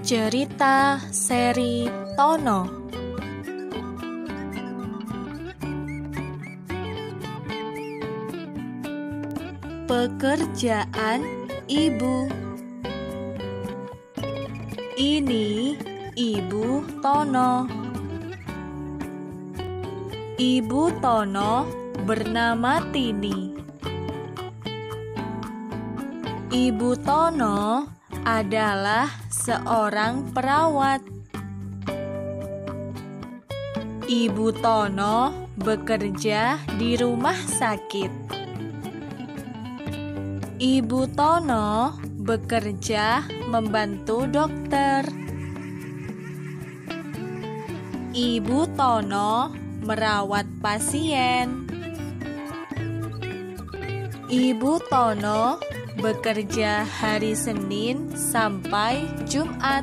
Cerita seri Tono. Pekerjaan ibu. Ini Ibu Tono. Ibu Tono bernama Tini. Ibu Tono adalah seorang perawat. Ibu Tono bekerja di rumah sakit. Ibu Tono bekerja membantu dokter. Ibu Tono merawat pasien. Ibu Tono bekerja hari Senin sampai Jumat.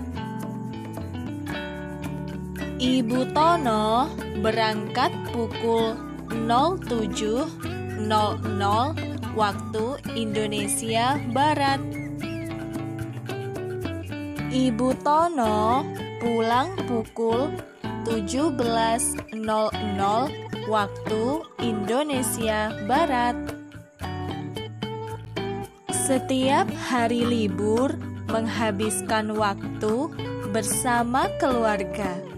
Ibu Tono berangkat pukul 07.00 waktu Indonesia Barat. Ibu Tono pulang pukul 17.00 waktu Indonesia Barat. Setiap hari libur menghabiskan waktu bersama keluarga.